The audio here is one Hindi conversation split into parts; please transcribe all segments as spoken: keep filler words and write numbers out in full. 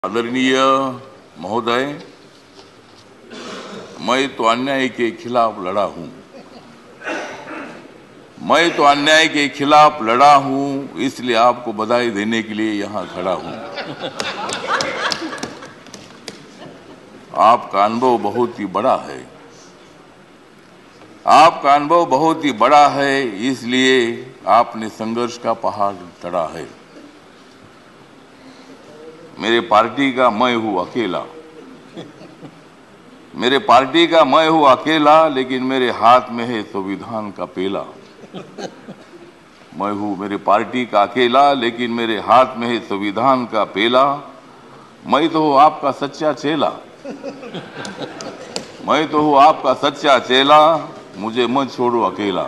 आदरणीय महोदय, मैं तो अन्याय के खिलाफ लड़ा हूं मैं तो अन्याय के खिलाफ लड़ा हूं इसलिए आपको बधाई देने के लिए यहां खड़ा हूं। आपका अनुभव बहुत ही बड़ा है आपका अनुभव बहुत ही बड़ा है इसलिए आपने संघर्ष का पहाड़ चढ़ा है। मेरे पार्टी का मैं हूं अकेला मेरे पार्टी का मैं हूं अकेला लेकिन मेरे हाथ में है संविधान का पेला। मैं हूं मेरे पार्टी का अकेला लेकिन मेरे हाथ में है संविधान का पेला। मैं तो हूं आपका सच्चा चेला मैं तो हूं आपका सच्चा चेला मुझे मत छोड़ो अकेला।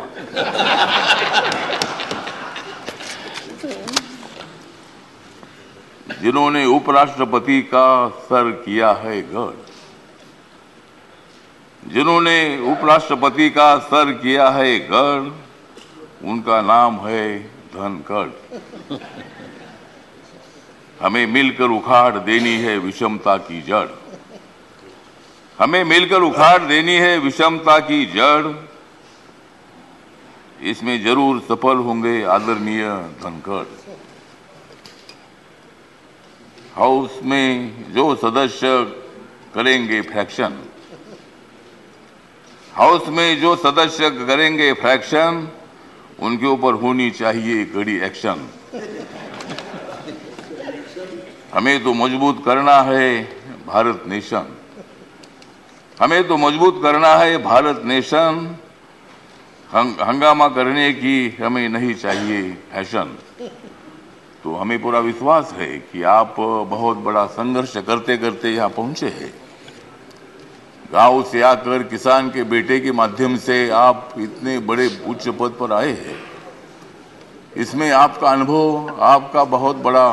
जिन्होंने उपराष्ट्रपति का सर किया है गढ़ जिन्होंने उपराष्ट्रपति का सर किया है गढ़ उनका नाम है धनखड़। हमें मिलकर उखाड़ देनी है विषमता की जड़ हमें मिलकर उखाड़ देनी है विषमता की जड़। इसमें जरूर सफल होंगे आदरणीय धनखड़। हाउस में जो सदस्य करेंगे फ्रैक्शन हाउस में जो सदस्य करेंगे फ्रैक्शन उनके ऊपर होनी चाहिए कड़ी एक्शन। हमें तो मजबूत करना है भारत नेशन हमें तो मजबूत करना है भारत नेशन। हंगामा करने की हमें नहीं चाहिए फैशन। तो हमें पूरा विश्वास है कि आप बहुत बड़ा संघर्ष करते करते यहाँ पहुंचे हैं। गांव से आकर किसान के बेटे के माध्यम से आप इतने बड़े उच्च पद पर आए हैं। इसमें आपका अनुभव आपका बहुत बड़ा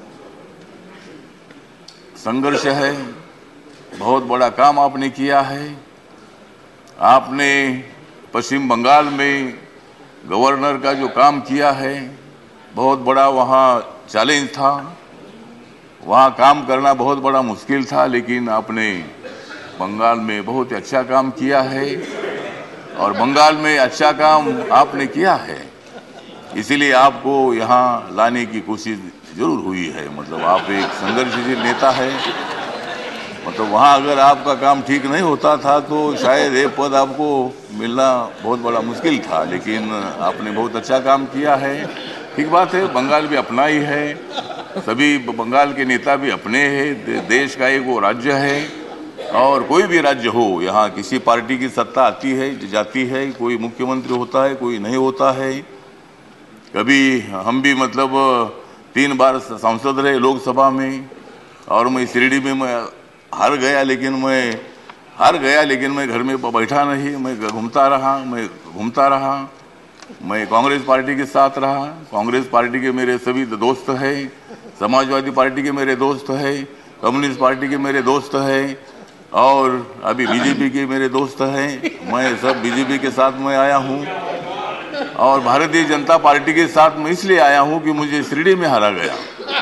संघर्ष है। बहुत बड़ा काम आपने किया है। आपने पश्चिम बंगाल में गवर्नर का जो काम किया है बहुत बड़ा वहाँ चैलेंज था। वहाँ काम करना बहुत बड़ा मुश्किल था लेकिन आपने बंगाल में बहुत अच्छा काम किया है और बंगाल में अच्छा काम आपने किया है इसीलिए आपको यहाँ लाने की कोशिश जरूर हुई है। मतलब आप एक संघर्षशील नेता है। मतलब वहाँ अगर आपका काम ठीक नहीं होता था तो शायद ये पद आपको मिलना बहुत बड़ा मुश्किल था लेकिन आपने बहुत अच्छा काम किया है। ठीक बात है, बंगाल भी अपना ही है, सभी बंगाल के नेता भी अपने हैं। देश का एक वो राज्य है और कोई भी राज्य हो यहाँ किसी पार्टी की सत्ता आती है जाती है। कोई मुख्यमंत्री होता है कोई नहीं होता है। कभी हम भी मतलब तीन बार सांसद रहे लोकसभा में और मैं शिरडी में मैं हार गया लेकिन मैं हार गया लेकिन मैं घर में बैठा नहीं। मैं घूमता रहा मैं घूमता रहा मैं कांग्रेस पार्टी के साथ रहा। कांग्रेस पार्टी के मेरे सभी दोस्त हैं, समाजवादी पार्टी के मेरे दोस्त हैं, कम्युनिस्ट पार्टी के मेरे दोस्त हैं और अभी बीजेपी के मेरे दोस्त हैं। मैं सब बीजेपी के साथ में आया हूं और भारतीय जनता पार्टी के साथ में इसलिए आया हूं कि मुझे शिरडी में हारा गया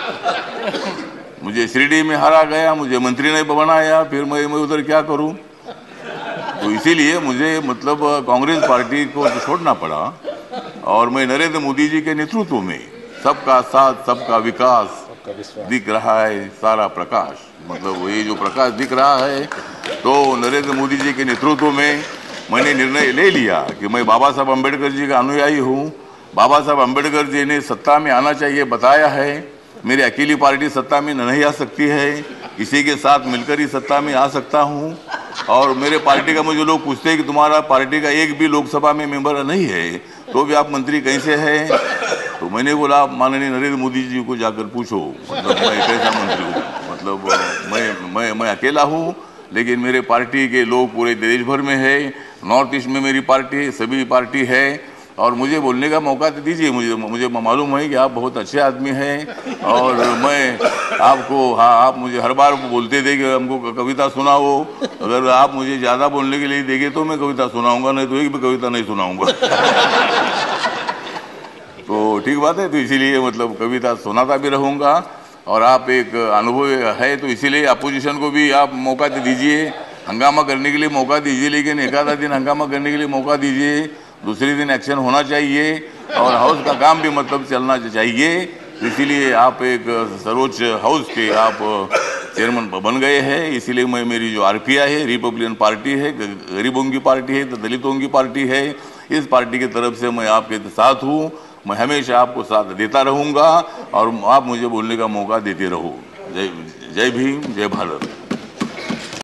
मुझे शिरडी में हारा गया मुझे मंत्री ने बनाया। फिर मैं मैं उधर क्या करूं। तो इसीलिए मुझे मतलब कांग्रेस पार्टी को छोड़ना पड़ा और मैं नरेंद्र मोदी जी के नेतृत्व में सबका साथ सबका विकास दिख रहा है सारा प्रकाश। मतलब ये जो प्रकाश दिख रहा है तो नरेंद्र मोदी जी के नेतृत्व में मैंने निर्णय ले लिया कि मैं बाबा साहब अम्बेडकर जी का अनुयायी हूँ। बाबा साहब अम्बेडकर जी ने सत्ता में आना चाहिए बताया है। मेरी अकेली पार्टी सत्ता में नहीं आ सकती है, किसी के साथ मिलकर ही सत्ता में आ सकता हूँ। और मेरे पार्टी का मुझे लोग पूछते हैं कि तुम्हारा पार्टी का एक भी लोकसभा में मेंबर नहीं है तो भी आप मंत्री कैसे हैं। तो मैंने बोला आप माननीय नरेंद्र मोदी जी को जाकर पूछो मतलब मैं कैसा मंत्री हूँ। मतलब मैं मैं मैं अकेला हूँ लेकिन मेरे पार्टी के लोग पूरे देश भर में है। नॉर्थ ईस्ट में मेरी पार्टी सभी पार्टी है और मुझे बोलने का मौका दे दीजिए। मुझे मुझे मालूम है कि आप बहुत अच्छे आदमी हैं और मैं आपको हाँ आप मुझे हर बार बोलते थे कि हमको कविता सुनाओ। अगर आप मुझे ज़्यादा बोलने के लिए देंगे तो मैं कविता सुनाऊंगा, नहीं तो एक भी कविता नहीं सुनाऊंगा। तो ठीक बात है। तो इसीलिए मतलब कविता सुनाता भी रहूँगा और आप एक अनुभव है, तो इसीलिए अपोजिशन को भी आप मौका दे दीजिए, हंगामा करने के लिए मौका दीजिए, लेकिन एक आधा दिन हंगामा करने के लिए मौका दीजिए, दूसरे दिन एक्शन होना चाहिए और हाउस का काम भी मतलब चलना चाहिए। इसीलिए आप एक सर्वोच्च हाउस के आप चेयरमैन बन गए हैं। इसीलिए मैं, मेरी जो आरपीआई है, रिपब्लिकन पार्टी है, गरीबों की पार्टी है, दलितों की पार्टी है, इस पार्टी की तरफ से मैं आपके साथ हूँ। मैं हमेशा आपको साथ देता रहूँगा और आप मुझे बोलने का मौका देते रहो। जय जय भीम, जय भारत।